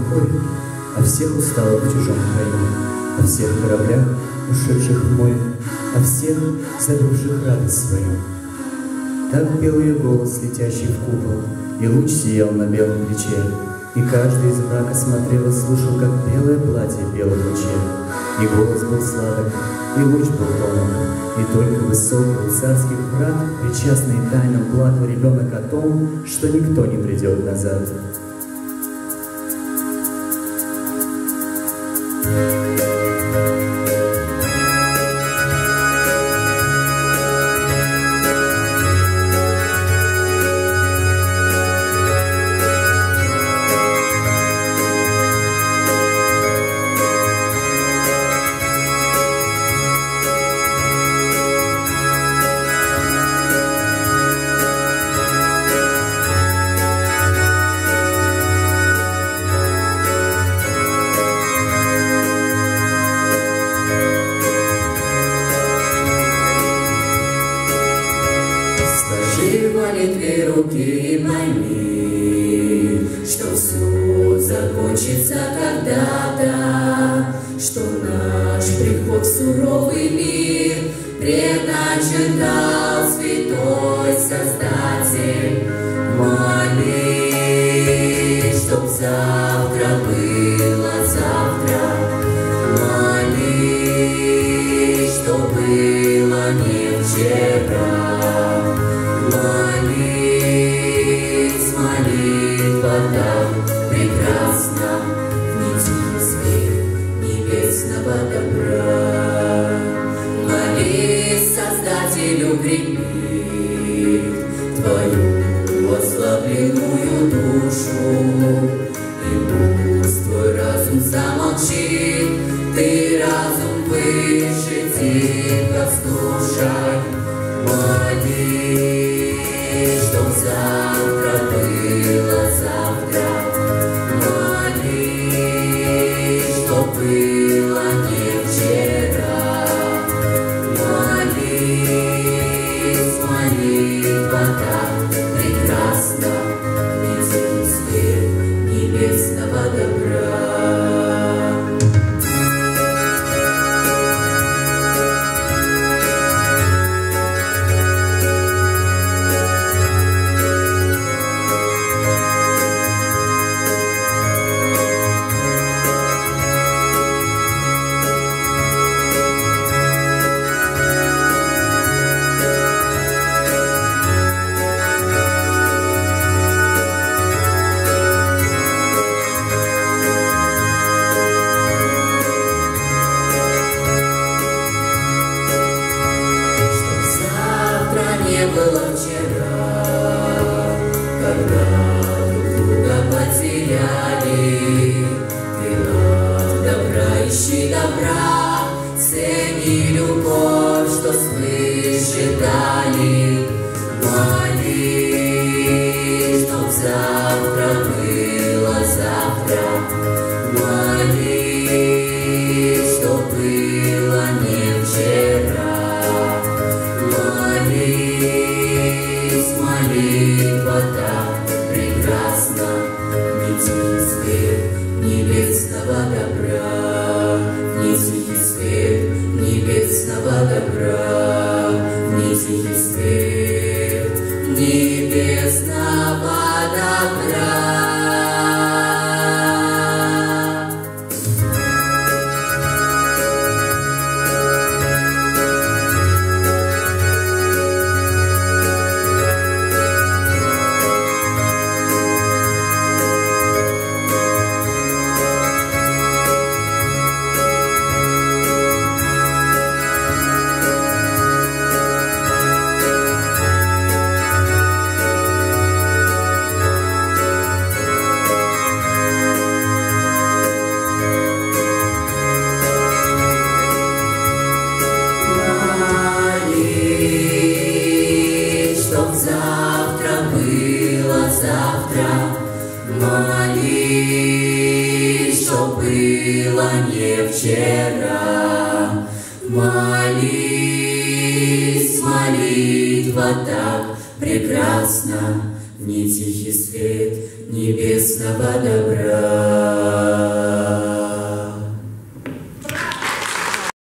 рукой о всех усталых в чужом краю, о всех кораблях, ушедших в море, о всех, забывших радость свою. Так пел ее голос, летящий в купол, и луч сиял на белом плече, и каждый из мрака смотрел и слушал, как белое платье пело в луче. И голос был сладок, и луч был тонок, и только высокий царский брат, причастный тайнам, плакал ребенок о том, что никто не придет назад. В молитве руки и пойми, что все закончится когда-то, что наш приход в суровый мир предначертал святой Создатель. Молись, чтоб завтра было завтра, молись, чтоб было не вчера. Молись, молитва так прекрасна, в нитях свет небесного добра. Молись, Создателю крепит твою ослабленную душу, и пусть твой разум замолчит, ты разум выше тихо слушай. Молись, чтоб завтра было завтра, молись, чтоб было не вчера. Молись, молитва так прекрасна, несет свет небесного добра. Не было вчера, когда друг друга потеряли. Ты от добра ищи добра, цени любовь, что свыше дали. Молись, чтоб завтра было завтра, молись, чтоб было не вчера. Молись, молитва так прекрасна, нитий свет небесного добра, нитий свет небесного добра, нитий свет небесного добра. Завтра было завтра, молись, чтоб было не вчера. Молись, молитва так прекрасна, в ней тихий свет небесного добра.